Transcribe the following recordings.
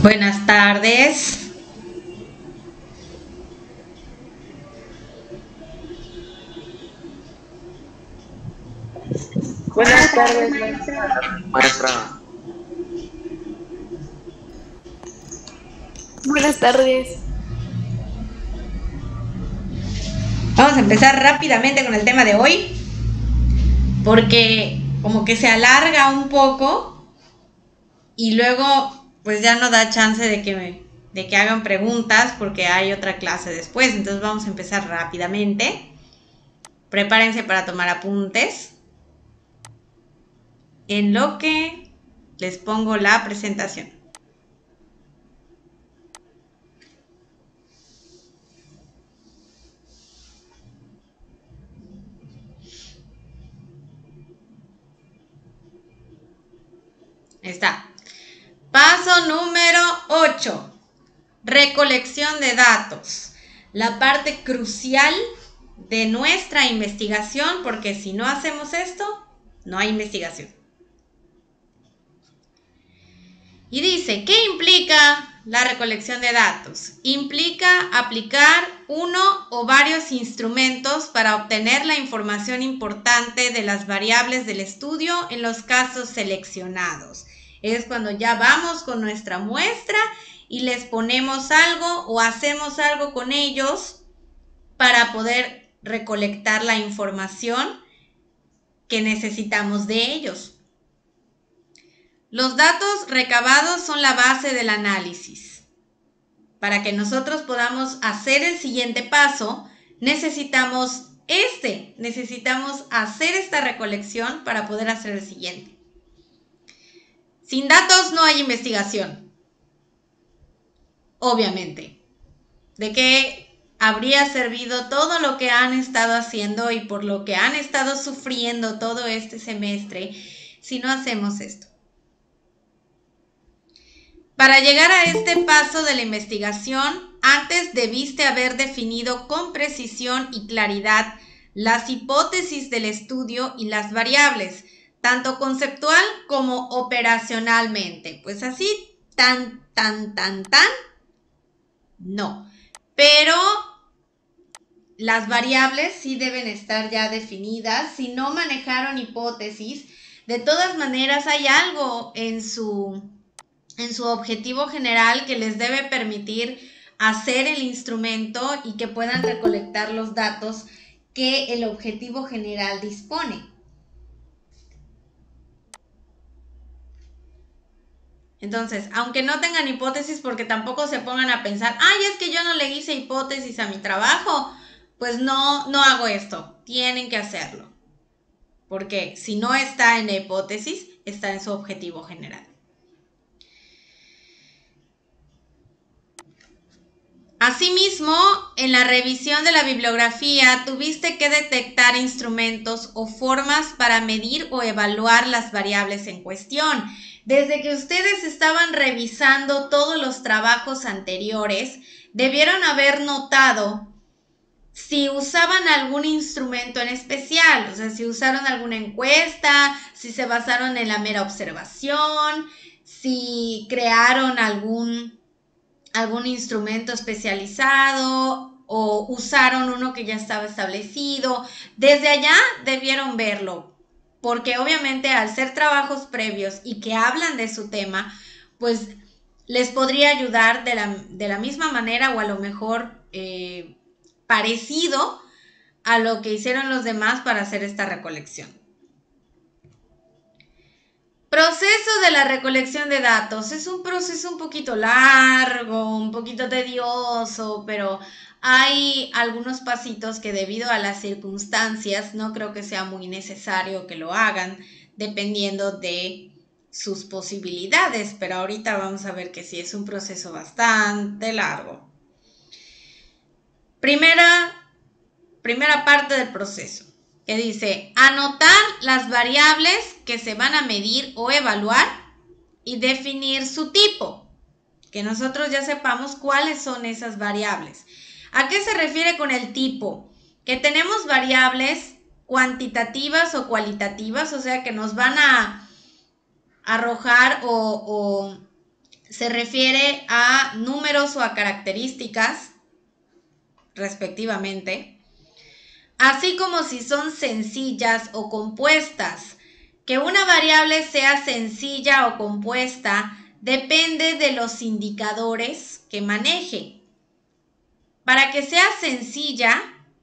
Buenas tardes. Buenas tardes, maestra. Buenas tardes. Vamos a empezar rápidamente con el tema de hoy, porque como que se alarga un poco y luego pues ya no da chance de que hagan preguntas porque hay otra clase después. Entonces vamos a empezar rápidamente. Prepárense para tomar apuntes en lo que les pongo la presentación. Está. Paso número 8. Recolección de datos. La parte crucial de nuestra investigación, porque si no hacemos esto, no hay investigación. Y dice, ¿qué implica la recolección de datos? Implica aplicar uno o varios instrumentos para obtener la información importante de las variables del estudio en los casos seleccionados. Es cuando ya vamos con nuestra muestra y les ponemos algo o hacemos algo con ellos para poder recolectar la información que necesitamos de ellos. Los datos recabados son la base del análisis. Para que nosotros podamos hacer el siguiente paso, necesitamos hacer esta recolección para poder hacer el siguiente. Sin datos no hay investigación. Obviamente. ¿De qué habría servido todo lo que han estado haciendo y por lo que han estado sufriendo todo este semestre si no hacemos esto? Para llegar a este paso de la investigación, antes debiste haber definido con precisión y claridad las hipótesis del estudio y las variables, tanto conceptual como operacionalmente. Pues así, no. Pero las variables sí deben estar ya definidas. Si no manejaron hipótesis, de todas maneras hay algo en su objetivo general que les debe permitir hacer el instrumento y que puedan recolectar los datos que el objetivo general dispone. Entonces, aunque no tengan hipótesis, porque tampoco se pongan a pensar, ay, es que yo no le hice hipótesis a mi trabajo, pues no hago esto. Tienen que hacerlo. Porque si no está en la hipótesis, está en su objetivo general. Asimismo, en la revisión de la bibliografía tuviste que detectar instrumentos o formas para medir o evaluar las variables en cuestión. Desde que ustedes estaban revisando todos los trabajos anteriores, debieron haber notado si usaban algún instrumento en especial, o sea, si usaron alguna encuesta, si se basaron en la mera observación, si crearon algún instrumento especializado o usaron uno que ya estaba establecido. Desde allá debieron verlo, porque obviamente al ser trabajos previos y que hablan de su tema, pues les podría ayudar de la misma manera o a lo mejor parecido a lo que hicieron los demás para hacer esta recolección. Proceso de la recolección de datos. Es un proceso un poquito largo, un poquito tedioso, pero hay algunos pasitos que debido a las circunstancias no creo que sea muy necesario que lo hagan, dependiendo de sus posibilidades, pero ahorita vamos a ver que sí es un proceso bastante largo. Primera parte del proceso, que dice anotar las variables que se van a medir o evaluar y definir su tipo, que nosotros ya sepamos cuáles son esas variables. ¿A qué se refiere con el tipo? Que tenemos variables cuantitativas o cualitativas, o sea que nos van a arrojar o se refiere a números o a características, respectivamente, así como si son sencillas o compuestas. Que una variable sea sencilla o compuesta depende de los indicadores que maneje. Para que sea sencilla,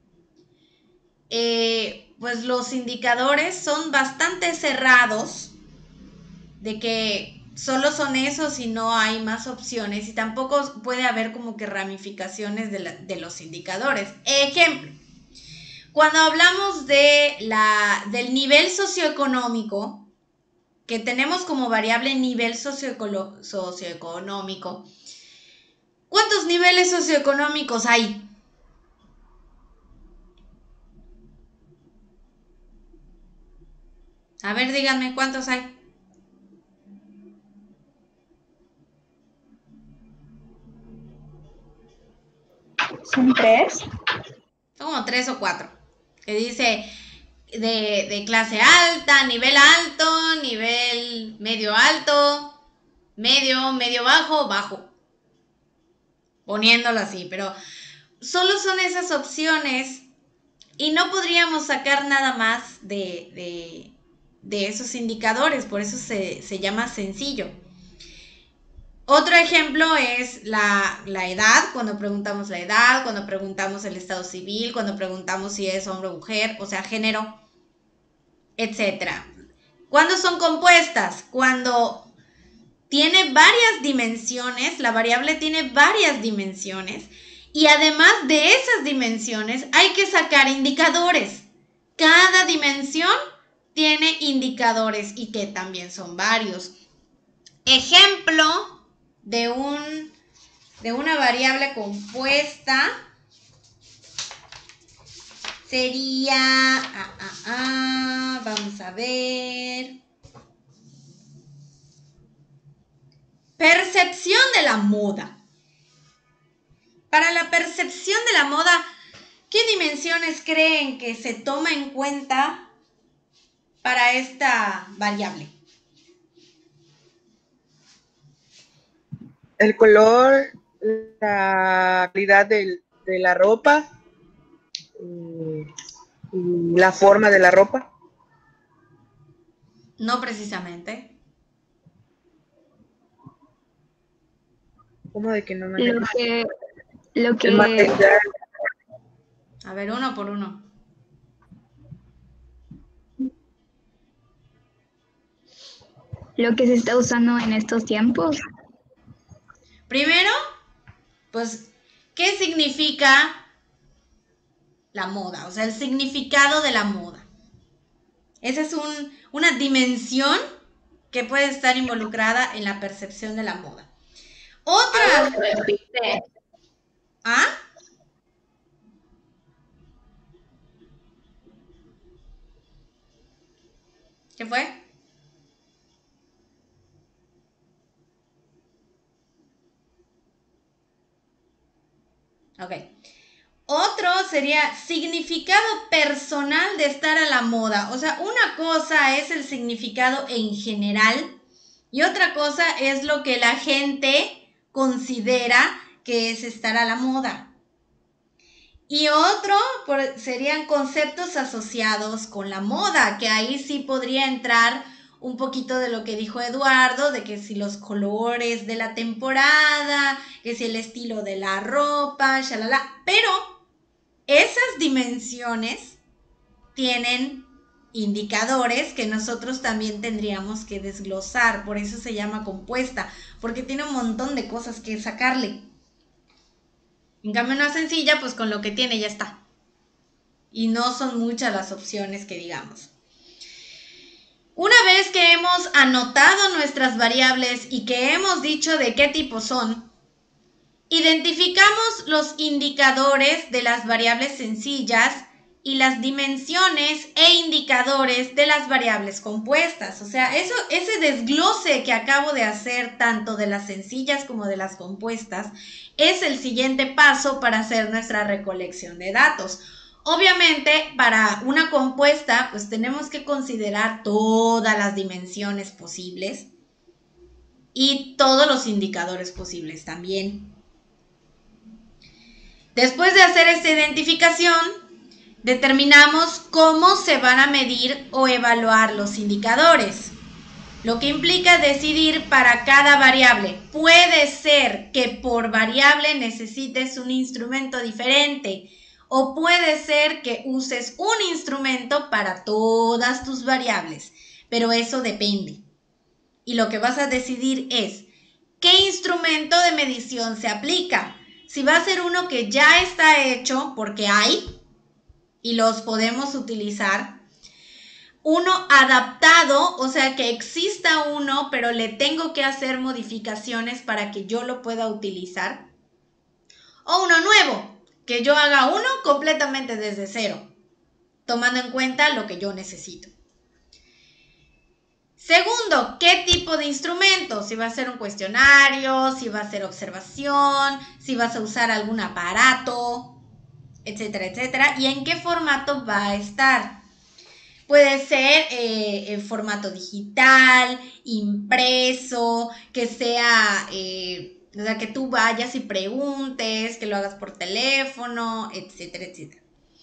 pues los indicadores son bastante cerrados, de que solo son esos y no hay más opciones, y tampoco puede haber como que ramificaciones de los indicadores. Ejemplo, cuando hablamos del nivel socioeconómico, que tenemos como variable nivel socioeconómico, ¿cuántos niveles socioeconómicos hay? A ver, díganme, ¿cuántos hay? ¿Son 3? Son como 3 o 4. Que dice de clase alta, nivel alto, nivel medio alto, medio bajo, bajo. Poniéndolo así, pero solo son esas opciones y no podríamos sacar nada más de esos indicadores, por eso se llama sencillo. Otro ejemplo es la edad, cuando preguntamos la edad, cuando preguntamos el estado civil, cuando preguntamos si es hombre o mujer, o sea, género, etc. ¿Cuándo son compuestas? Cuando tiene varias dimensiones, la variable tiene varias dimensiones, y además de esas dimensiones hay que sacar indicadores. Cada dimensión tiene indicadores y que también son varios. Ejemplo de una variable compuesta sería, vamos a ver, percepción de la moda. Para la percepción de la moda, ¿qué dimensiones creen que se toma en cuenta para esta variable? El color, la calidad de la ropa y la forma de la ropa. No precisamente. ¿Cómo de que no? Lo que El material. A ver, uno por uno. Lo que se está usando en estos tiempos. Primero, pues, ¿qué significa la moda? O sea, el significado de la moda. Esa es una dimensión que puede estar involucrada en la percepción de la moda. Otra. ¿Ah? ¿Qué fue? Ok. Otro sería significado personal de estar a la moda. O sea, una cosa es el significado en general y otra cosa es lo que la gente considera que es estar a la moda. Y otro serían conceptos asociados con la moda, que ahí sí podría entrar un poquito de lo que dijo Eduardo, de que si los colores de la temporada, que si el estilo de la ropa, shalala. Pero esas dimensiones tienen indicadores que nosotros también tendríamos que desglosar, por eso se llama compuesta, porque tiene un montón de cosas que sacarle. En cambio, una sencilla, pues con lo que tiene ya está. Y no son muchas las opciones que digamos. Una vez que hemos anotado nuestras variables y que hemos dicho de qué tipo son, identificamos los indicadores de las variables sencillas y las dimensiones e indicadores de las variables compuestas. O sea, ese desglose que acabo de hacer tanto de las sencillas como de las compuestas es el siguiente paso para hacer nuestra recolección de datos. Obviamente, para una compuesta, pues tenemos que considerar todas las dimensiones posibles. y todos los indicadores posibles también. Después de hacer esta identificación, determinamos cómo se van a medir o evaluar los indicadores, lo que implica decidir para cada variable. Puede ser que por variable necesites un instrumento diferente o puede ser que uses un instrumento para todas tus variables, pero eso depende. Y lo que vas a decidir es qué instrumento de medición se aplica. Si va a ser uno que ya está hecho, porque hay, y los podemos utilizar. Uno adaptado, o sea que exista uno, pero le tengo que hacer modificaciones para que yo lo pueda utilizar. O uno nuevo, que yo haga uno completamente desde cero, tomando en cuenta lo que yo necesito. Segundo, ¿qué tipo de instrumento? Si va a ser un cuestionario, si va a ser observación, si vas a usar algún aparato, etcétera, etcétera. ¿Y en qué formato va a estar? Puede ser en formato digital, impreso, que sea, o sea, que tú vayas y preguntes, que lo hagas por teléfono, etcétera, etcétera.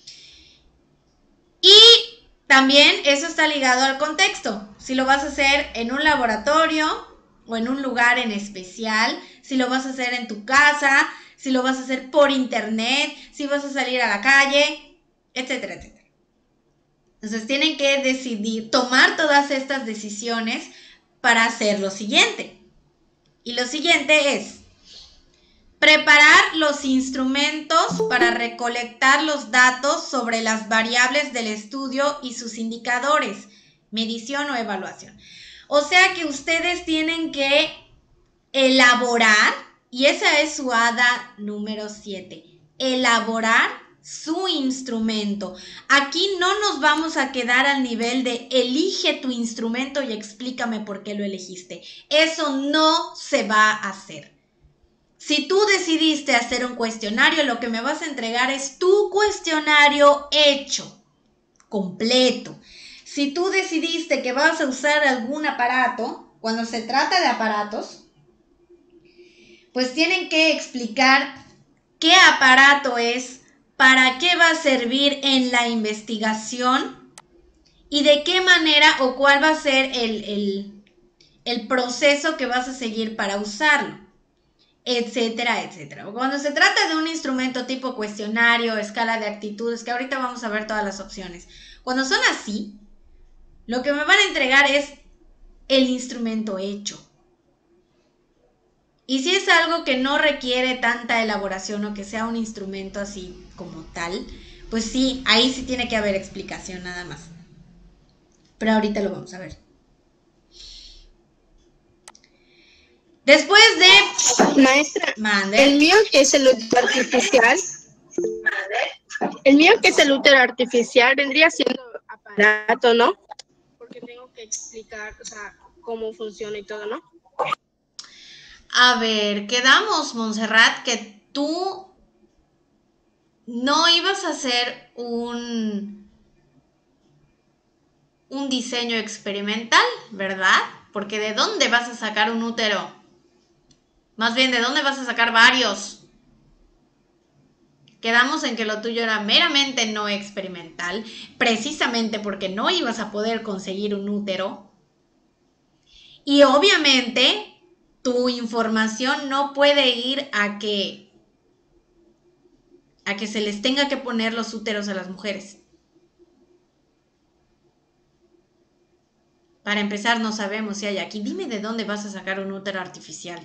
Y también eso está ligado al contexto. Si lo vas a hacer en un laboratorio o en un lugar en especial, si lo vas a hacer en tu casa, si lo vas a hacer por internet, si vas a salir a la calle, etcétera, etcétera. Entonces tienen que decidir, tomar todas estas decisiones para hacer lo siguiente. Y lo siguiente es preparar los instrumentos para recolectar los datos sobre las variables del estudio y sus indicadores, medición o evaluación. O sea que ustedes tienen que elaborar, y esa es su hada número 7, elaborar su instrumento. Aquí no nos vamos a quedar al nivel de elige tu instrumento y explícame por qué lo elegiste. Eso no se va a hacer. Si tú decidiste hacer un cuestionario, lo que me vas a entregar es tu cuestionario hecho, completo. Si tú decidiste que vas a usar algún aparato, cuando se trata de aparatos, pues tienen que explicar qué aparato es, para qué va a servir en la investigación y de qué manera o cuál va a ser el proceso que vas a seguir para usarlo, etcétera, etcétera. Cuando se trata de un instrumento tipo cuestionario, escala de actitudes, que ahorita vamos a ver todas las opciones, cuando son así, lo que me van a entregar es el instrumento hecho. Y si es algo que no requiere tanta elaboración o que sea un instrumento así como tal, pues sí, ahí sí tiene que haber explicación nada más. Pero ahorita lo vamos a ver. Después de... Maestra, Mande. el mío que es el útero artificial. El mío que es el útero artificial vendría siendo aparato, ¿no? Porque tengo que explicar, o sea, cómo funciona y todo, ¿no? A ver, quedamos, Montserrat, que tú no ibas a hacer un diseño experimental, ¿verdad? Porque ¿de dónde vas a sacar un útero? Más bien, ¿de dónde vas a sacar varios? Quedamos en que lo tuyo era meramente no experimental, precisamente porque no ibas a poder conseguir un útero. Y obviamente tu información no puede ir a que se les tenga que poner los úteros a las mujeres. Para empezar, no sabemos si hay aquí. Dime de dónde vas a sacar un útero artificial.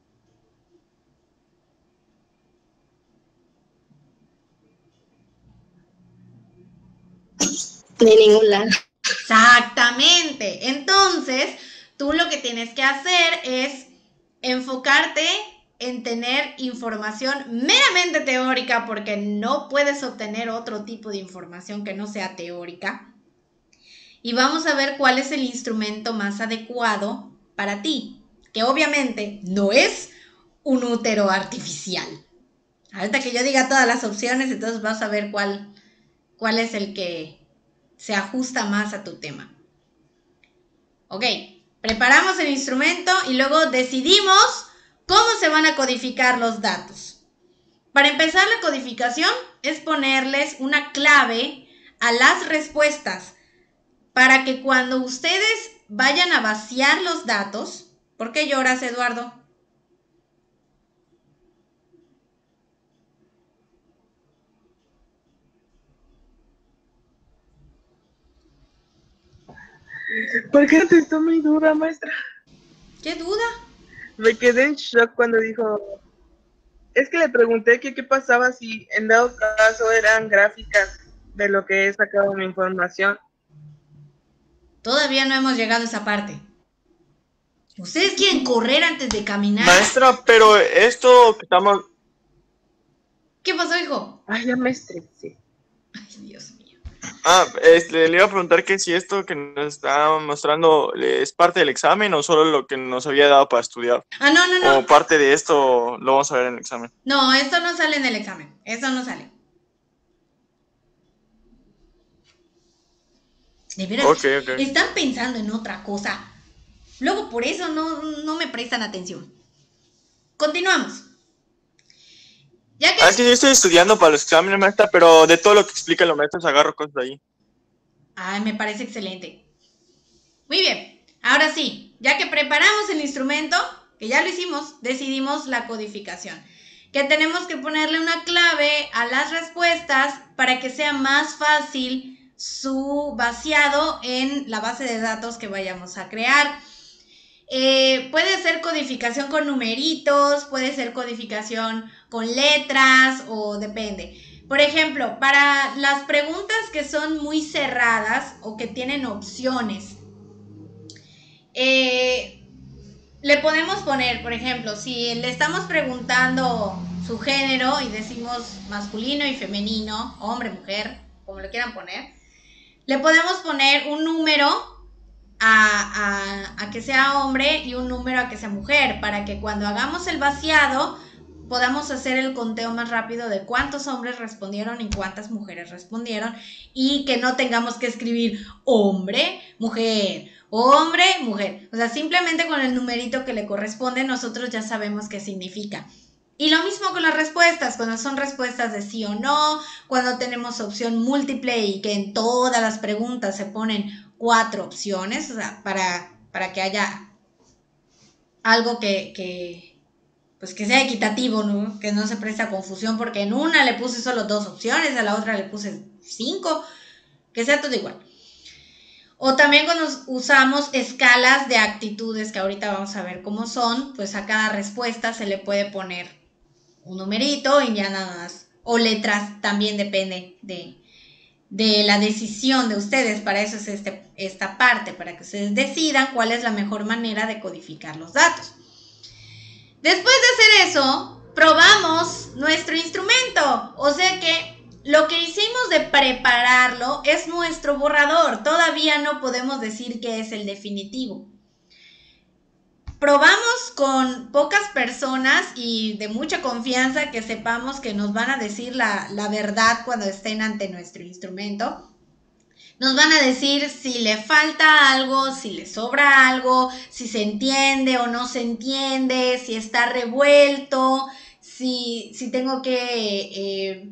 De ningún lado. Exactamente. Entonces, tú lo que tienes que hacer es enfocarte en tener información meramente teórica, porque no puedes obtener otro tipo de información que no sea teórica. Y vamos a ver cuál es el instrumento más adecuado para ti, que obviamente no es un útero artificial. Ahorita que yo diga todas las opciones, entonces vas a ver cuál es el que se ajusta más a tu tema. Ok, Preparamos el instrumento y luego decidimos cómo se van a codificar los datos. Para empezar la codificación es ponerles una clave a las respuestas para que cuando ustedes vayan a vaciar los datos. ¿Por qué lloras, Eduardo? ¿Por qué contestó mi duda, maestra? ¿Qué duda? Me quedé en shock cuando dijo... Es que le pregunté que qué pasaba si en dado caso eran gráficas de lo que he sacado mi información. Todavía no hemos llegado a esa parte. ¿Ustedes quieren correr antes de caminar? Maestra, pero esto que estamos... ¿Qué pasó, hijo? Ay, ya me estresé. Ay, Dios mío. Le iba a preguntar que si esto que nos está mostrando es parte del examen o solo lo que nos había dado para estudiar. Ah, no. O parte de esto lo vamos a ver en el examen. No, esto no sale en el examen. Eso no sale. De veras, Ok. están pensando en otra cosa. Luego por eso no me prestan atención. Continuamos. Ya que... Es que yo estoy estudiando para los exámenes, maestra, pero de todo lo que explica los maestros agarro cosas de ahí. Ay, me parece excelente. Muy bien. Ahora sí, ya que preparamos el instrumento, que ya lo hicimos, decidimos la codificación. Que tenemos que ponerle una clave a las respuestas para que sea más fácil su vaciado en la base de datos que vayamos a crear. Puede ser codificación con numeritos, puede ser codificación con letras o depende. Por ejemplo, para las preguntas que son muy cerradas o que tienen opciones, le podemos poner, por ejemplo, si le estamos preguntando su género y decimos masculino y femenino, hombre, mujer, como lo quieran poner, le podemos poner un número a que sea hombre y un número a que sea mujer, para que cuando hagamos el vaciado podamos hacer el conteo más rápido de cuántos hombres respondieron y cuántas mujeres respondieron, y que no tengamos que escribir hombre, mujer, hombre, mujer. O sea, simplemente con el numerito que le corresponde nosotros ya sabemos qué significa. Y lo mismo con las respuestas, cuando son respuestas de sí o no, cuando tenemos opción múltiple y que en todas las preguntas se ponen 4 opciones, o sea, para que haya algo que sea equitativo, ¿no? Que no se preste a confusión, porque en una le puse solo 2 opciones, a la otra le puse 5, que sea todo igual. O también cuando usamos escalas de actitudes, que ahorita vamos a ver cómo son, pues a cada respuesta se le puede poner un numerito y ya nada más. O letras, también depende de la decisión de ustedes. Para eso es esta parte, para que ustedes decidan cuál es la mejor manera de codificar los datos. Después de hacer eso, probamos nuestro instrumento. O sea que lo que hicimos de prepararlo es nuestro borrador. Todavía no podemos decir que es el definitivo. Probamos con pocas personas y de mucha confianza, que sepamos que nos van a decir la verdad cuando estén ante nuestro instrumento. Nos van a decir si le falta algo, si le sobra algo, si se entiende o no se entiende, si está revuelto, si tengo que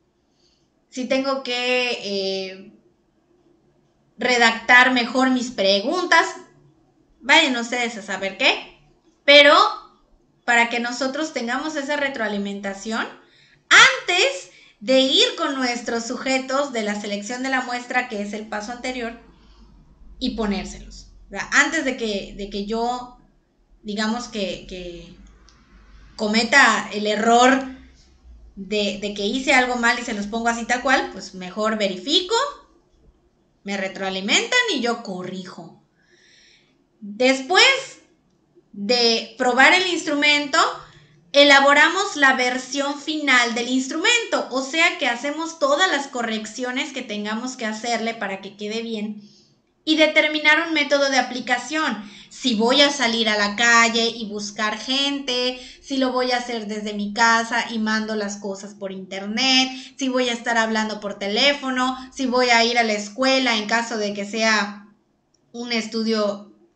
redactar mejor mis preguntas. Vayan ustedes a saber qué. Pero para que nosotros tengamos esa retroalimentación antes de ir con nuestros sujetos de la selección de la muestra, que es el paso anterior, y ponérselos. O sea, antes de que yo, digamos que cometa el error de que hice algo mal y se los pongo así tal cual, pues mejor verifico, me retroalimentan y yo corrijo. Después de probar el instrumento, elaboramos la versión final del instrumento, o sea que hacemos todas las correcciones que tengamos que hacerle para que quede bien y determinar un método de aplicación. Si voy a salir a la calle y buscar gente, si lo voy a hacer desde mi casa y mando las cosas por internet, si voy a estar hablando por teléfono, si voy a ir a la escuela en caso de que sea un estudio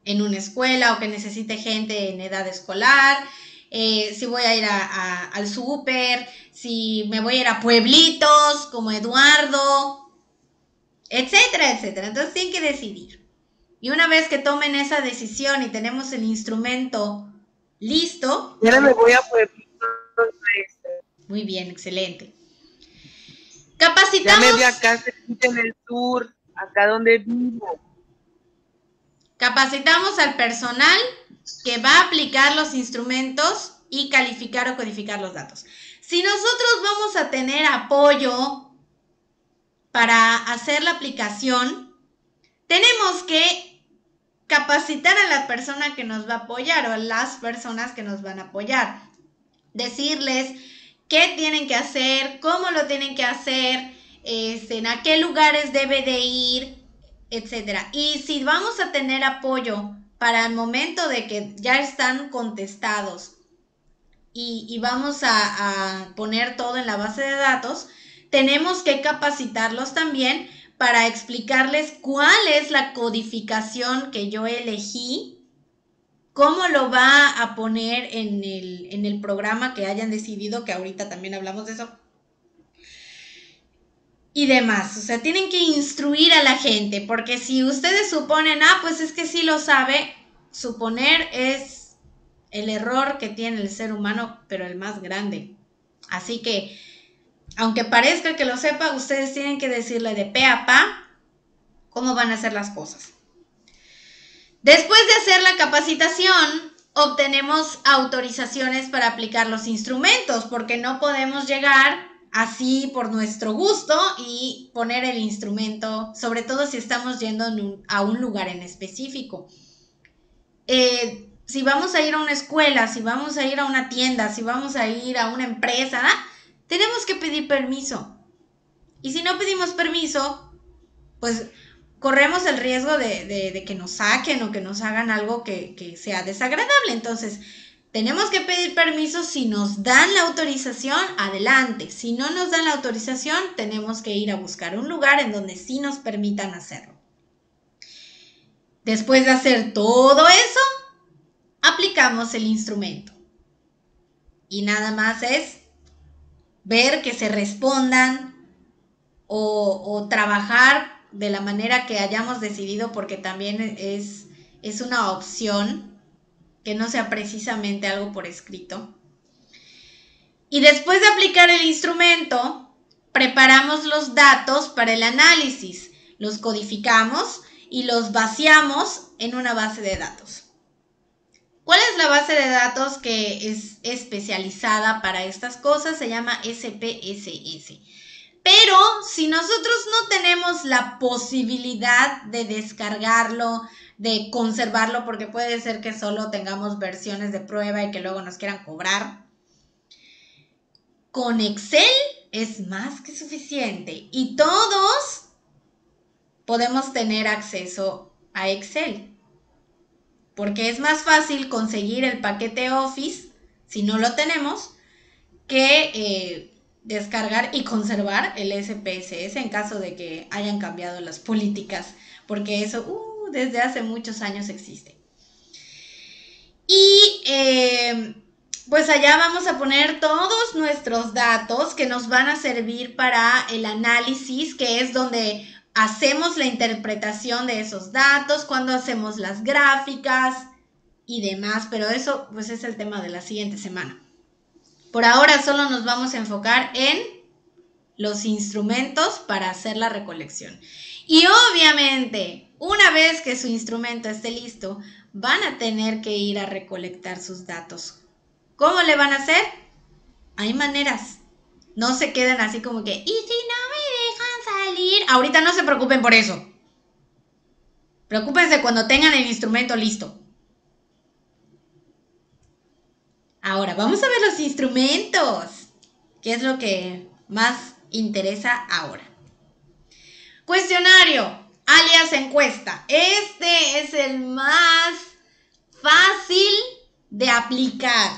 en una escuela o que necesite gente en edad escolar, si voy a ir al súper, si me voy a ir a pueblitos como Eduardo, etcétera, etcétera. Entonces tienen que decidir. Y una vez que tomen esa decisión y tenemos el instrumento listo. Y ahora me voy a pueblitos. Muy bien, excelente. Ya Capacitamos. me vi acá en el sur, acá donde vivo. Capacitamos al personal que va a aplicar los instrumentos y calificar o codificar los datos. Si nosotros vamos a tener apoyo para hacer la aplicación, tenemos que capacitar a la persona que nos va a apoyar o a las personas que nos van a apoyar. Decirles qué tienen que hacer, cómo lo tienen que hacer, a qué lugares debe de ir, etcétera. Y si vamos a tener apoyo para el momento de que ya están contestados y vamos a poner todo en la base de datos, tenemos que capacitarlos también para explicarles cuál es la codificación que yo elegí, cómo lo va a poner en el programa que hayan decidido, que ahorita también hablamos de eso, y demás. O sea, tienen que instruir a la gente, porque si ustedes suponen, pues es que sí lo sabe, suponer es el error que tiene el ser humano, pero el más grande. Así que, aunque parezca que lo sepa, ustedes tienen que decirle de pe a pa cómo van a hacer las cosas. Después de hacer la capacitación, obtenemos autorizaciones para aplicar los instrumentos, porque no podemos llegar así por nuestro gusto y poner el instrumento, sobre todo si estamos yendo a un lugar en específico. Si vamos a ir a una escuela, si vamos a ir a una tienda, si vamos a ir a una empresa, tenemos que pedir permiso. Y si no pedimos permiso, pues corremos el riesgo de que nos saquen o que nos hagan algo que sea desagradable. Entonces, tenemos que pedir permiso. Si nos dan la autorización, adelante. Si no nos dan la autorización, tenemos que ir a buscar un lugar en donde sí nos permitan hacerlo. Después de hacer todo eso, aplicamos el instrumento. Y nada más es ver que se respondan o trabajar de la manera que hayamos decidido, porque también es una opción que no sea precisamente algo por escrito. Y después de aplicar el instrumento, preparamos los datos para el análisis, los codificamos y los vaciamos en una base de datos. ¿Cuál es la base de datos que es especializada para estas cosas? Se llama SPSS. Pero si nosotros no tenemos la posibilidad de descargarlo, de conservarlo, porque puede ser que solo tengamos versiones de prueba y que luego nos quieran cobrar, con Excel es más que suficiente y todos podemos tener acceso a Excel, porque es más fácil conseguir el paquete Office, si no lo tenemos, que descargar y conservar el SPSS en caso de que hayan cambiado las políticas, porque eso desde hace muchos años existe. Y pues allá vamos a poner todos nuestros datos que nos van a servir para el análisis, que es donde hacemos la interpretación de esos datos, cuando hacemos las gráficas y demás, pero eso pues es el tema de la siguiente semana. Por ahora solo nos vamos a enfocar en los instrumentos para hacer la recolección. Y obviamente, una vez que su instrumento esté listo, van a tener que ir a recolectar sus datos. ¿Cómo le van a hacer? Hay maneras. No se queden así como que, ¿y si no me dejan salir? Ahorita no se preocupen por eso. Preocúpense cuando tengan el instrumento listo. Ahora, vamos a ver los instrumentos, que es lo que más interesa ahora. Cuestionario, alias encuesta. Este es el más fácil de aplicar.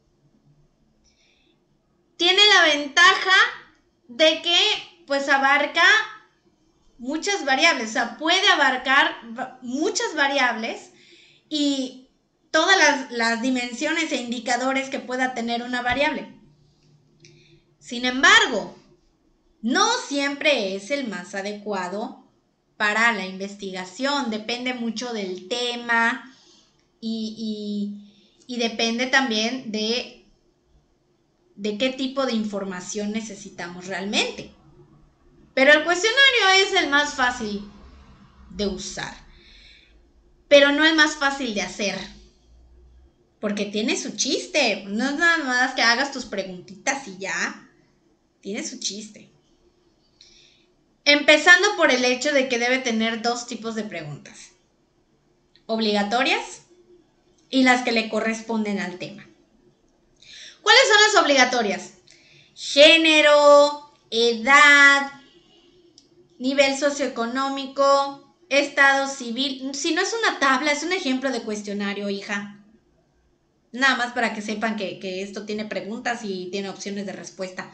Tiene la ventaja de que pues abarca muchas variables, o sea, puede abarcar muchas variables y todas las dimensiones e indicadores que pueda tener una variable. Sin embargo, no siempre es el más adecuado para la investigación. Depende mucho del tema y depende también de qué tipo de información necesitamos realmente. Pero el cuestionario es el más fácil de usar, pero no el más fácil de hacer, porque tiene su chiste. No es nada más que hagas tus preguntitas y ya. Tiene su chiste. Empezando por el hecho de que debe tener dos tipos de preguntas: obligatorias y las que le corresponden al tema. ¿Cuáles son las obligatorias? Género, edad, nivel socioeconómico, estado civil. Si no es una tabla, es un ejemplo de cuestionario, hija. Nada más para que sepan que esto tiene preguntas y tiene opciones de respuesta.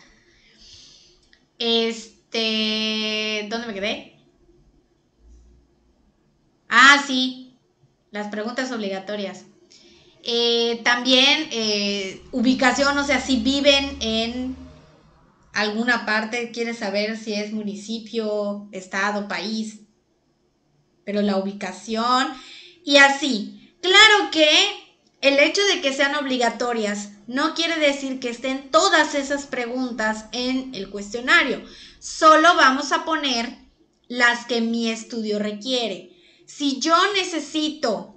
¿Dónde me quedé? Ah, sí, las preguntas obligatorias. También ubicación, o sea, si viven en alguna parte, quieres saber si es municipio, estado, país, pero la ubicación y así. Claro que el hecho de que sean obligatorias no quiere decir que estén todas esas preguntas en el cuestionario. Solo vamos a poner las que mi estudio requiere. Si yo necesito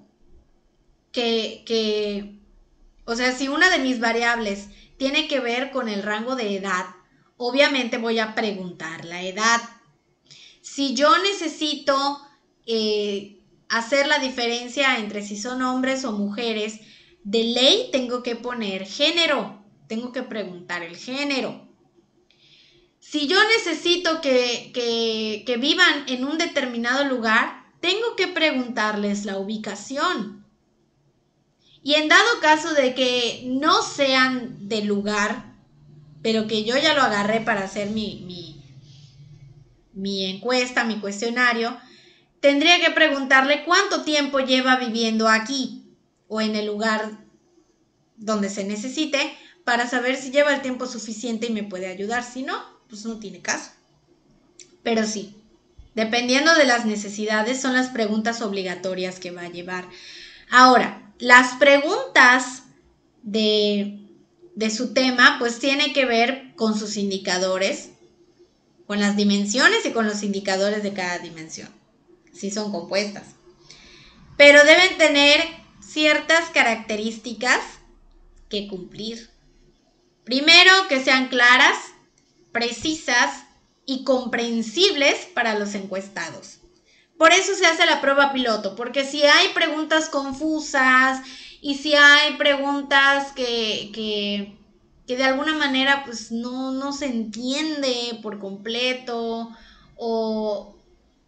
o sea, si una de mis variables tiene que ver con el rango de edad, obviamente voy a preguntar la edad. Si yo necesito hacer la diferencia entre si son hombres o mujeres, de ley tengo que poner género, tengo que preguntar el género. Si yo necesito que vivan en un determinado lugar, tengo que preguntarles la ubicación. Y en dado caso de que no sean del lugar, pero que yo ya lo agarré para hacer mi encuesta, mi cuestionario, tendría que preguntarle cuánto tiempo lleva viviendo aquí o en el lugar donde se necesite para saber si lleva el tiempo suficiente y me puede ayudar. Si no, pues no tiene caso. Pero sí, dependiendo de las necesidades, son las preguntas obligatorias que va a llevar. Ahora, las preguntas de su tema, pues tiene que ver con sus indicadores, con las dimensiones y con los indicadores de cada dimensión, si son compuestas. Pero deben tener ciertas características que cumplir. Primero, que sean claras, precisas y comprensibles para los encuestados. Por eso se hace la prueba piloto, porque si hay preguntas confusas y si hay preguntas que de alguna manera pues no se entiende por completo o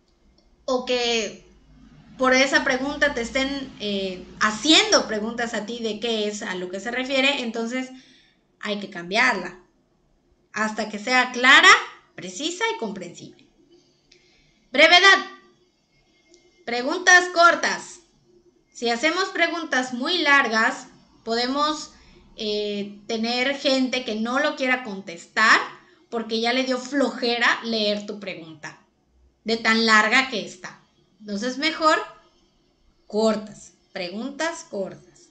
que por esa pregunta te estén haciendo preguntas a ti de qué es a lo que se refiere, entonces hay que cambiarla hasta que sea clara, precisa y comprensible. Brevedad. Preguntas cortas. Si hacemos preguntas muy largas, podemos tener gente que no lo quiera contestar porque ya le dio flojera leer tu pregunta, de tan larga que está. Entonces, mejor cortas, preguntas cortas.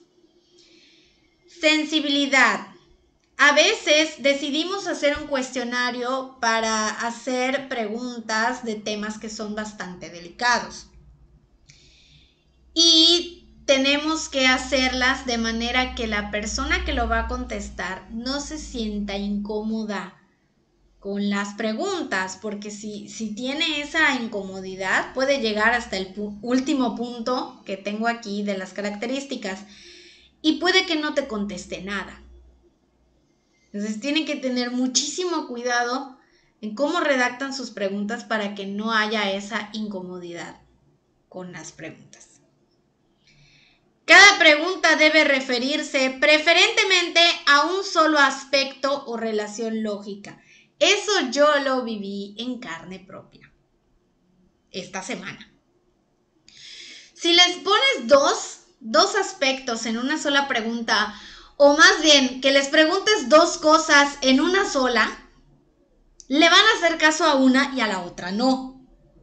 Sensibilidad. A veces decidimos hacer un cuestionario para hacer preguntas de temas que son bastante delicados. Y tenemos que hacerlas de manera que la persona que lo va a contestar no se sienta incómoda con las preguntas, porque si tiene esa incomodidad puede llegar hasta el último punto que tengo aquí de las características y puede que no te conteste nada. Entonces tienen que tener muchísimo cuidado en cómo redactan sus preguntas para que no haya esa incomodidad con las preguntas. Cada pregunta debe referirse preferentemente a un solo aspecto o relación lógica. Eso yo lo viví en carne propia esta semana. Si les pones 2, dos aspectos en una sola pregunta, o más bien que les preguntes dos cosas en una sola, le van a hacer caso a una y a la otra no.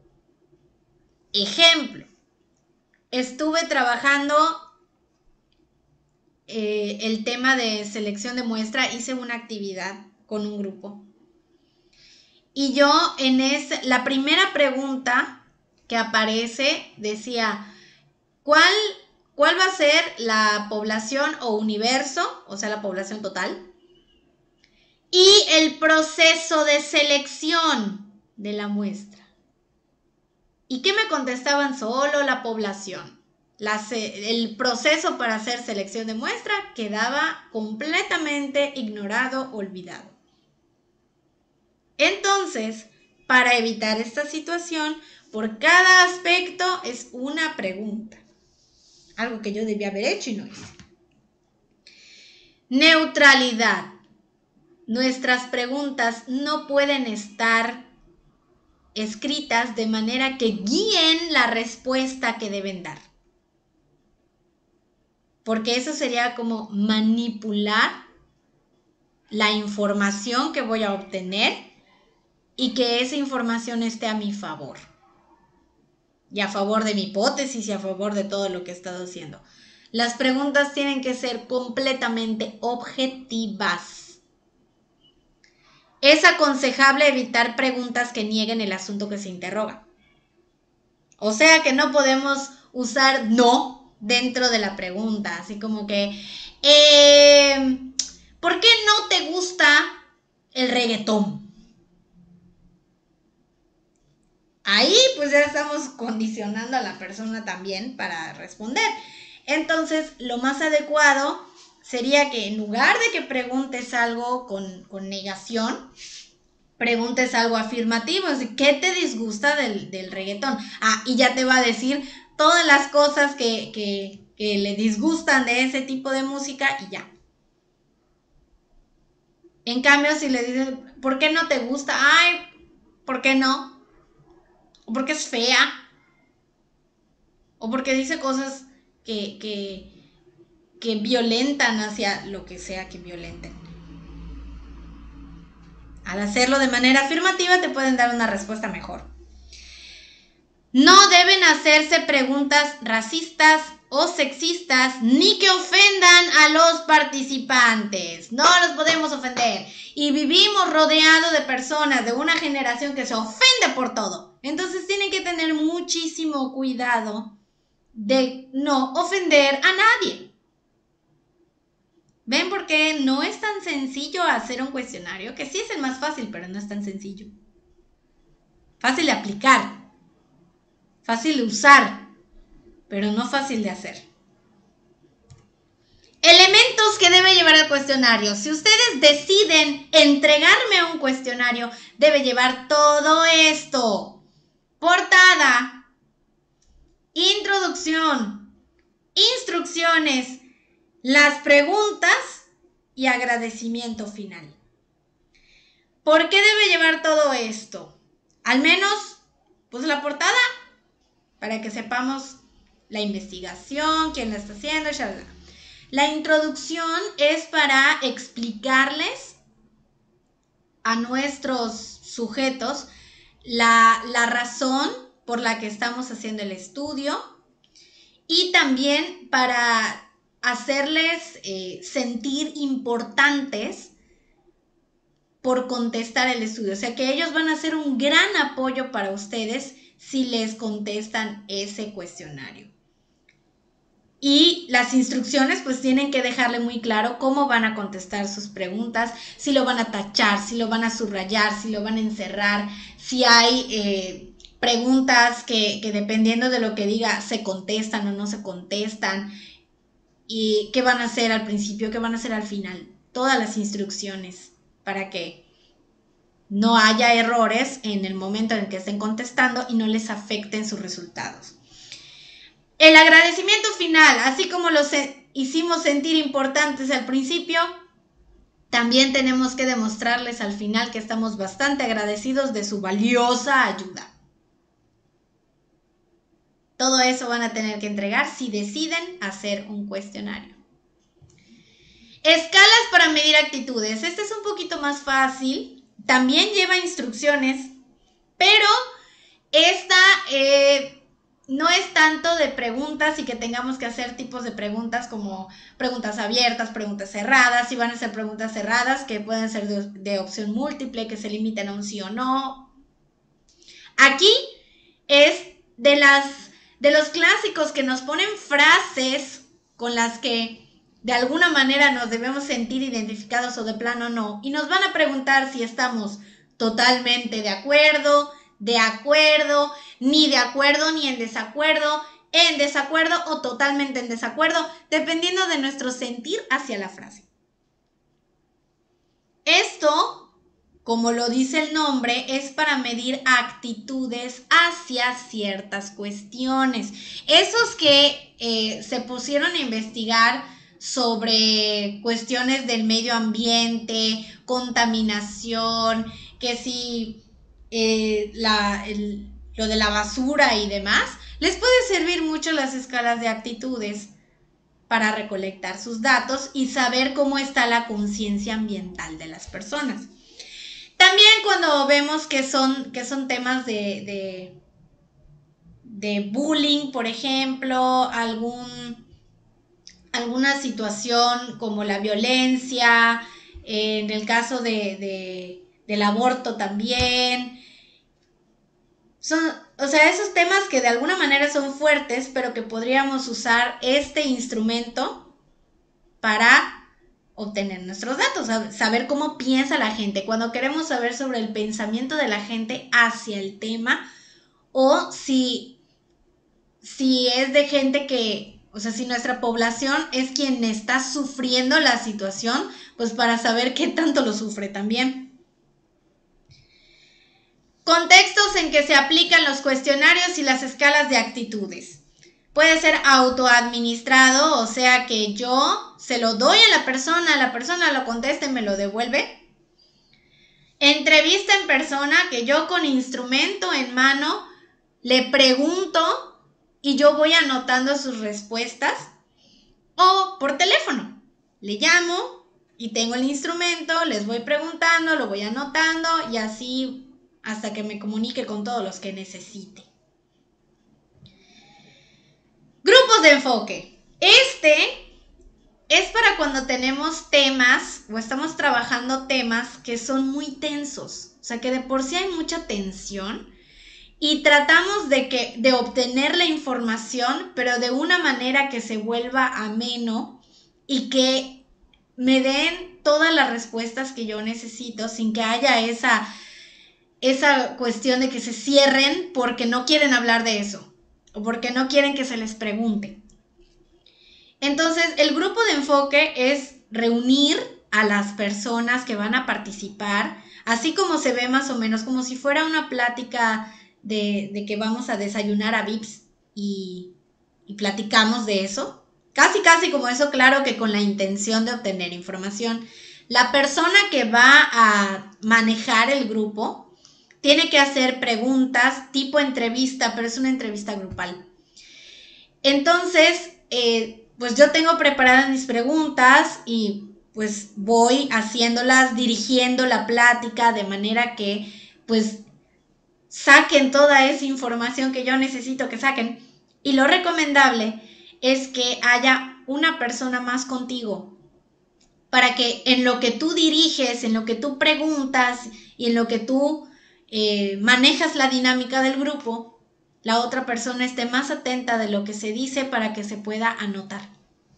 Ejemplo, estuve trabajando el tema de selección de muestra, hice una actividad con un grupo. Y yo la primera pregunta que aparece decía, ¿cuál va a ser la población o universo, o sea, la población total? Y el proceso de selección de la muestra. ¿Y qué me contestaban? Solo la población. El proceso para hacer selección de muestra quedaba completamente ignorado, olvidado. Entonces, para evitar esta situación, por cada aspecto es una pregunta. Algo que yo debía haber hecho y no hice. Neutralidad. Nuestras preguntas no pueden estar escritas de manera que guíen la respuesta que deben dar. Porque eso sería como manipular la información que voy a obtener y que esa información esté a mi favor. Y a favor de mi hipótesis y a favor de todo lo que he estado haciendo. Las preguntas tienen que ser completamente objetivas. Es aconsejable evitar preguntas que nieguen el asunto que se interroga. O sea que no podemos usar no dentro de la pregunta. Así como que, ¿por qué no te gusta el reggaetón? Ahí pues ya estamos condicionando a la persona también para responder. Entonces, lo más adecuado sería que en lugar de que preguntes algo con negación, preguntes algo afirmativo. ¿Qué te disgusta del reggaetón? Y ya te va a decir todas las cosas que le disgustan de ese tipo de música y ya. En cambio, si le dices, ¿por qué no te gusta? Ay, ¿por qué no? O porque es fea, o porque dice cosas que violentan hacia lo que sea que violenten. Al hacerlo de manera afirmativa te pueden dar una respuesta mejor. No deben hacerse preguntas racistas o sexistas ni que ofendan a los participantes. No los podemos ofender. Y vivimos rodeados de personas de una generación que se ofende por todo. Entonces tienen que tener muchísimo cuidado de no ofender a nadie. ¿Ven por qué no es tan sencillo hacer un cuestionario? Que sí es el más fácil, pero no es tan sencillo. Fácil de aplicar, fácil de usar, pero no fácil de hacer. Elementos que debe llevar el cuestionario. Si ustedes deciden entregarme un cuestionario, debe llevar todo esto. Portada, introducción, instrucciones, las preguntas y agradecimiento final. ¿Por qué debe llevar todo esto? Al menos, pues la portada, para que sepamos la investigación, quién la está haciendo, shalala. La introducción es para explicarles a nuestros sujetos la razón por la que estamos haciendo el estudio y también para hacerles sentir importantes por contestar el estudio. O sea que ellos van a ser un gran apoyo para ustedes si les contestan ese cuestionario. Y las instrucciones pues tienen que dejarle muy claro cómo van a contestar sus preguntas, si lo van a tachar, si lo van a subrayar, si lo van a encerrar, si hay preguntas que dependiendo de lo que diga se contestan o no se contestan, y qué van a hacer al principio, qué van a hacer al final. Todas las instrucciones para que no haya errores en el momento en que estén contestando y no les afecten sus resultados. El agradecimiento final, así como los hicimos sentir importantes al principio, también tenemos que demostrarles al final que estamos bastante agradecidos de su valiosa ayuda. Todo eso van a tener que entregar si deciden hacer un cuestionario. Escalas para medir actitudes. Este es un poquito más fácil. También lleva instrucciones, pero esta no es tanto de preguntas y que tengamos que hacer tipos de preguntas como preguntas abiertas, preguntas cerradas. Si van a ser preguntas cerradas, que pueden ser de opción múltiple, que se limiten a un sí o no. Aquí es de los clásicos que nos ponen frases con las que de alguna manera nos debemos sentir identificados o de plano no. Y nos van a preguntar si estamos totalmente de acuerdo, ni de acuerdo ni en desacuerdo o totalmente en desacuerdo, dependiendo de nuestro sentir hacia la frase. Esto, como lo dice el nombre, es para medir actitudes hacia ciertas cuestiones. Esos que se pusieron a investigar sobre cuestiones del medio ambiente, contaminación, que si lo de la basura y demás, les puede servir mucho las escalas de actitudes para recolectar sus datos y saber cómo está la conciencia ambiental de las personas. También cuando vemos que son temas de bullying, por ejemplo, alguna situación como la violencia, en el caso del aborto también. Esos temas que de alguna manera son fuertes, pero que podríamos usar este instrumento para obtener nuestros datos, saber cómo piensa la gente, cuando queremos saber sobre el pensamiento de la gente hacia el tema, o si es de gente que, si nuestra población es quien está sufriendo la situación, pues para saber qué tanto lo sufre también. Contextos en que se aplican los cuestionarios y las escalas de actitudes. Puede ser autoadministrado, o sea que yo se lo doy a la persona lo contesta y me lo devuelve. Entrevista en persona, que yo con instrumento en mano le pregunto y yo voy anotando sus respuestas. O por teléfono, le llamo y tengo el instrumento, les voy preguntando, lo voy anotando y así hasta que me comunique con todos los que necesite. Grupos de enfoque. Este es para cuando tenemos temas o estamos trabajando temas que son muy tensos. O sea, que de por sí hay mucha tensión y tratamos de obtener la información, pero de una manera que se vuelva ameno y que me den todas las respuestas que yo necesito sin que haya esa cuestión de que se cierren porque no quieren hablar de eso o porque no quieren que se les pregunte. Entonces, el grupo de enfoque es reunir a las personas que van a participar, así como se ve más o menos como si fuera una plática de que vamos a desayunar a Vips y platicamos de eso. Casi como eso, claro que con la intención de obtener información. La persona que va a manejar el grupo tiene que hacer preguntas tipo entrevista, pero es una entrevista grupal. Entonces, pues yo tengo preparadas mis preguntas y pues voy haciéndolas, dirigiendo la plática de manera que pues saquen toda esa información que yo necesito que saquen. Y lo recomendable es que haya una persona más contigo para que en lo que tú diriges, en lo que tú preguntas y en lo que tú manejas la dinámica del grupo, la otra persona esté más atenta de lo que se dice para que se pueda anotar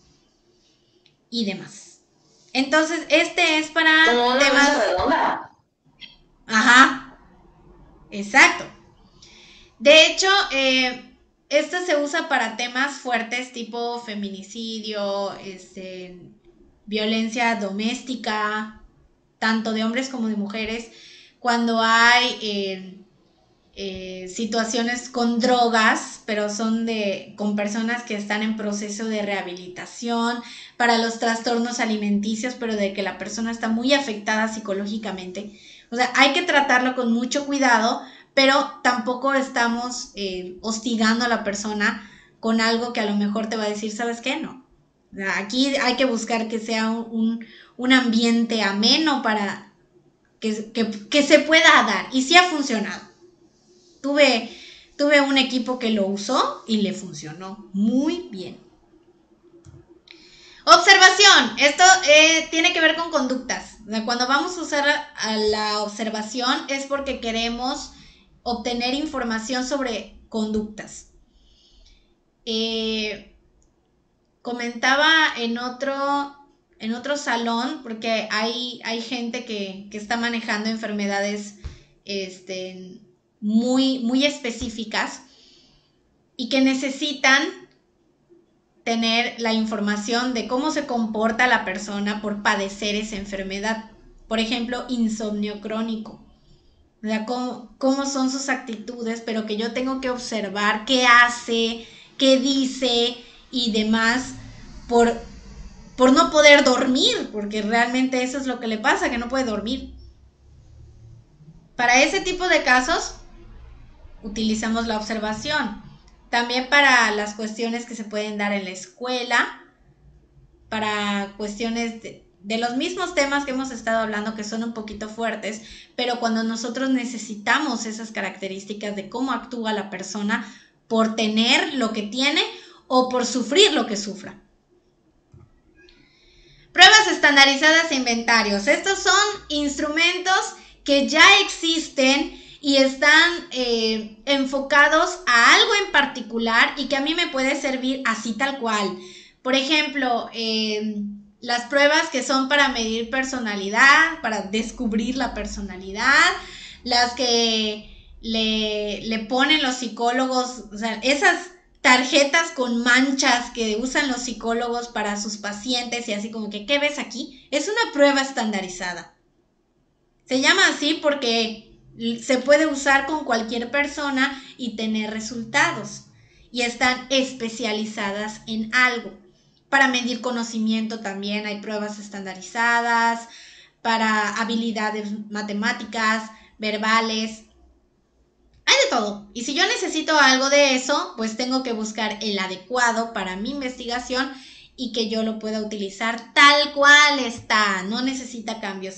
y demás. Entonces, este es para como una temas... mesa redonda. Ajá, exacto. De hecho, esto se usa para temas fuertes tipo feminicidio, violencia doméstica, tanto de hombres como de mujeres, cuando hay situaciones con drogas, pero son con personas que están en proceso de rehabilitación, para los trastornos alimenticios, pero de que la persona está muy afectada psicológicamente. O sea, hay que tratarlo con mucho cuidado pero tampoco estamos hostigando a la persona con algo que a lo mejor te va a decir, ¿sabes qué? No. Aquí hay que buscar que sea un ambiente ameno para que se pueda dar. Y sí ha funcionado. Tuve un equipo que lo usó y le funcionó muy bien. Observación. Esto tiene que ver con conductas. O sea, cuando vamos a usar a la observación es porque queremos obtener información sobre conductas. Comentaba en otro salón, porque hay gente que está manejando enfermedades muy específicas y que necesitan tener la información de cómo se comporta la persona por padecer esa enfermedad. Por ejemplo, insomnio crónico. O sea, cómo son sus actitudes, pero que yo tengo que observar qué hace, qué dice y demás por no poder dormir, porque realmente eso es lo que le pasa, que no puede dormir. Para ese tipo de casos, utilizamos la observación. También para las cuestiones que se pueden dar en la escuela, para cuestiones de los mismos temas que hemos estado hablando, que son un poquito fuertes, pero cuando nosotros necesitamos esas características de cómo actúa la persona por tener lo que tiene o por sufrir lo que sufra. Pruebas estandarizadas e inventarios. Estos son instrumentos que ya existen y están enfocados a algo en particular y que a mí me puede servir así tal cual. Por ejemplo, las pruebas que son para medir personalidad, para descubrir la personalidad, las que le ponen los psicólogos, o sea, esas tarjetas con manchas que usan los psicólogos para sus pacientes y así como que, ¿qué ves aquí? Es una prueba estandarizada. Se llama así porque se puede usar con cualquier persona y tener resultados. Y están especializadas en algo. Para medir conocimiento también hay pruebas estandarizadas, para habilidades matemáticas, verbales. Hay de todo. Y si yo necesito algo de eso, pues tengo que buscar el adecuado para mi investigación y que yo lo pueda utilizar tal cual está. No necesita cambios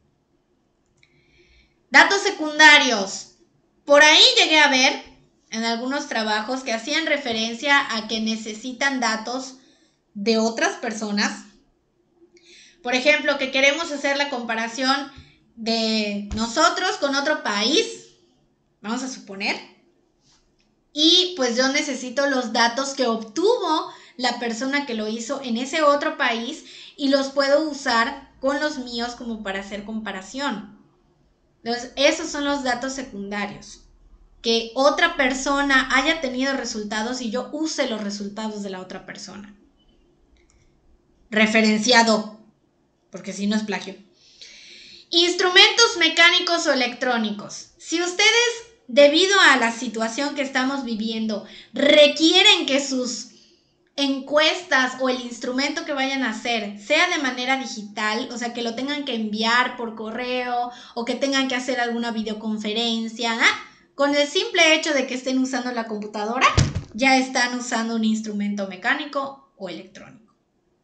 Datos secundarios. Por ahí llegué a ver en algunos trabajos que hacían referencia a que necesitan datos de otras personas. Por ejemplo, que queremos hacer la comparación de nosotros con otro país, vamos a suponer, y pues yo necesito los datos que obtuvo la persona que lo hizo en ese otro país y los puedo usar con los míos como para hacer comparación. Entonces, esos son los datos secundarios. Que otra persona haya tenido resultados y yo use los resultados de la otra persona. Referenciado, porque si no es plagio. Instrumentos mecánicos o electrónicos. Si ustedes, debido a la situación que estamos viviendo, requieren que sus encuestas o el instrumento que vayan a hacer sea de manera digital, o sea, que lo tengan que enviar por correo o que tengan que hacer alguna videoconferencia, con el simple hecho de que estén usando la computadora, ya están usando un instrumento mecánico o electrónico.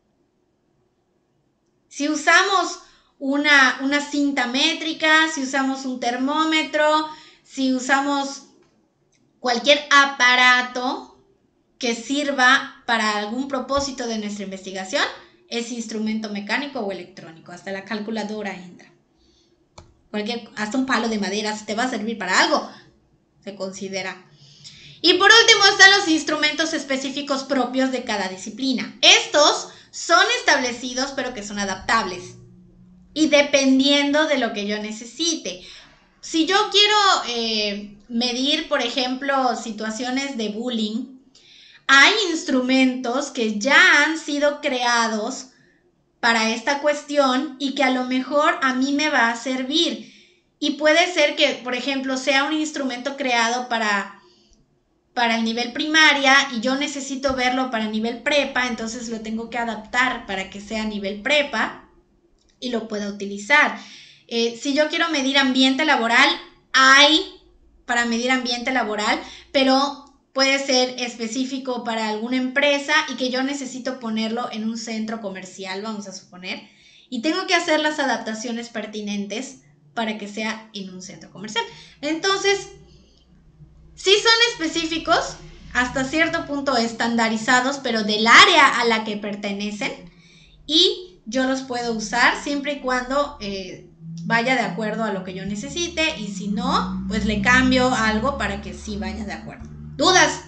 Si usamos una cinta métrica, si usamos un termómetro, si usamos cualquier aparato que sirva para algún propósito de nuestra investigación, es instrumento mecánico o electrónico. Hasta la calculadora entra. Hasta un palo de madera, si te va a servir para algo, se considera. Y por último están los instrumentos específicos propios de cada disciplina. Estos son establecidos, pero que son adaptables. Y dependiendo de lo que yo necesite. Si yo quiero medir, por ejemplo, situaciones de bullying, hay instrumentos que ya han sido creados para esta cuestión y que a lo mejor a mí me va a servir. Y puede ser que, por ejemplo, sea un instrumento creado para el nivel primaria y yo necesito verlo para nivel prepa, entonces lo tengo que adaptar para que sea nivel prepa y lo pueda utilizar. Si yo quiero medir ambiente laboral, hay para medir ambiente laboral, pero puede ser específico para alguna empresa y que yo necesito ponerlo en un centro comercial, vamos a suponer, y tengo que hacer las adaptaciones pertinentes para que sea en un centro comercial. Entonces, sí son específicos, hasta cierto punto estandarizados, pero del área a la que pertenecen, y yo los puedo usar siempre y cuando vaya de acuerdo a lo que yo necesite, y si no, pues le cambio algo para que sí vaya de acuerdo. ¿Dudas?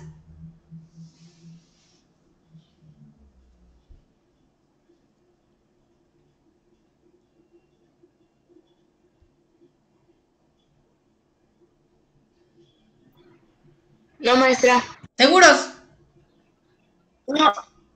No, maestra. ¿Seguros? No.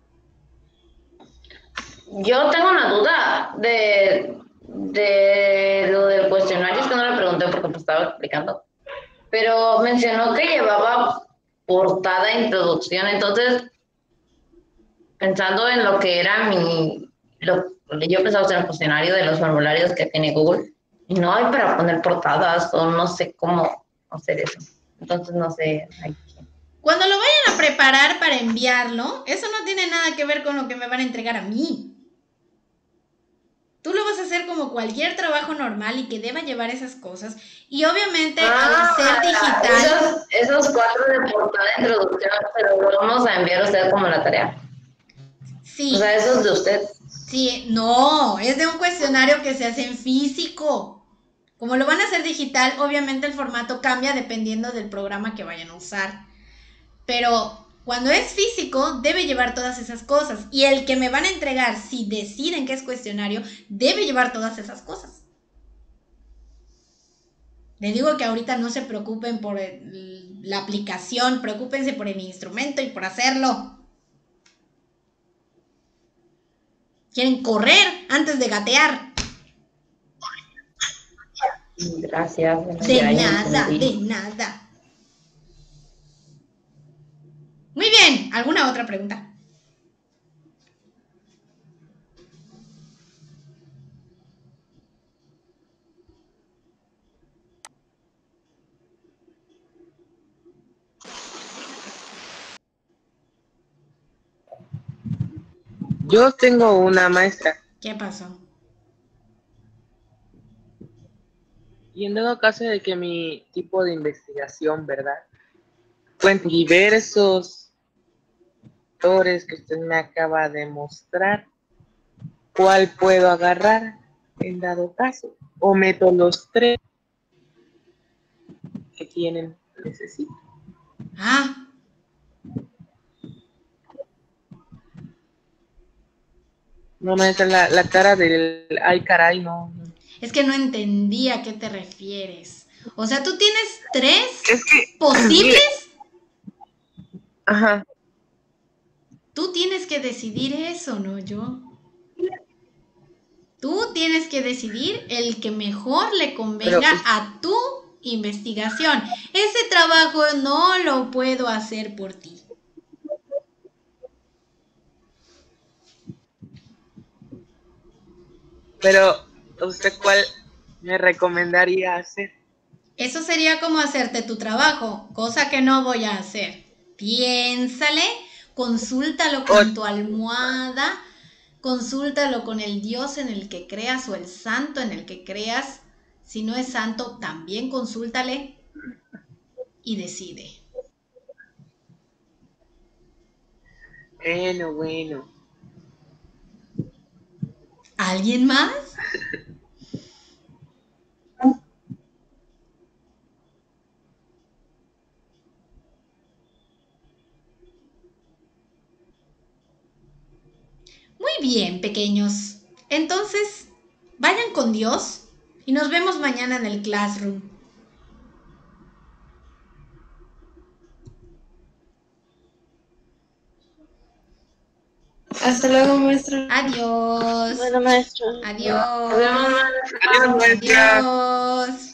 Yo tengo una duda de lo del cuestionario, es que no le pregunté porque me estaba explicando, pero mencionó que llevaba portada e introducción, entonces, pensando en lo que era yo pensaba hacer el cuestionario de los formularios que tiene Google, y no hay para poner portadas, o no sé cómo hacer eso, entonces no sé. Cuando lo vayan a preparar para enviarlo, eso no tiene nada que ver con lo que me van a entregar a mí. Tú lo vas a hacer como cualquier trabajo normal y que deba llevar esas cosas. Y obviamente al ser digital... Esos 4 de portada de introducción se los vamos a enviar a usted como la tarea. Sí. O sea, esos de usted. Sí, no, es de un cuestionario que se hace en físico. Como lo van a hacer digital, obviamente el formato cambia dependiendo del programa que vayan a usar. Pero cuando es físico, debe llevar todas esas cosas. Y el que me van a entregar, si deciden que es cuestionario, debe llevar todas esas cosas. Les digo que ahorita no se preocupen por la aplicación, preocúpense por el instrumento y por hacerlo. Quieren correr antes de gatear. Gracias. De nada. Muy bien, ¿alguna otra pregunta? Yo tengo una, maestra. ¿Qué pasó? Y en dado caso de que mi tipo de investigación, ¿verdad? Cuenten diversos factores que usted me acaba de mostrar, ¿cuál puedo agarrar en dado caso? ¿O meto los 3 que tienen necesito? Ah. No, maestra, la cara del ay caray, no. Es que no entendí a qué te refieres. O sea, ¿tú tienes 3 Es que, posibles? Ajá. Tú tienes que decidir eso, no yo. Tú tienes que decidir el que mejor le convenga a tu investigación. Ese trabajo no lo puedo hacer por ti. Pero, ¿usted cuál me recomendaría hacer? Eso sería como hacerte tu trabajo, cosa que no voy a hacer. Piénsale, consúltalo con tu almohada, consúltalo con el Dios en el que creas o el santo en el que creas. Si no es santo, también consúltale y decide. Bueno. ¿Alguien más? Muy bien, pequeños. Entonces, vayan con Dios y nos vemos mañana en el Classroom. Hasta luego, maestra. Adiós. Bueno, maestra. Adiós. Nos vemos, maestra. Adiós, maestra. Adiós.